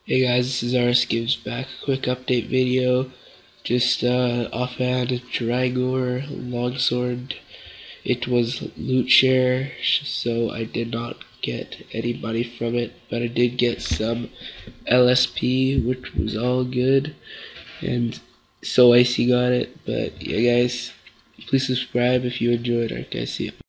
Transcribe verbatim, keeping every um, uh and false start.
Hey guys, this is R S Gives back. A quick update video. Just uh, offhand, Drygore, Longsword. It was loot share, so I did not get any money from it, but I did get some L S P, which was all good. And so Icy got it. But yeah, guys, please subscribe if you enjoyed. Alright, guys, see ya.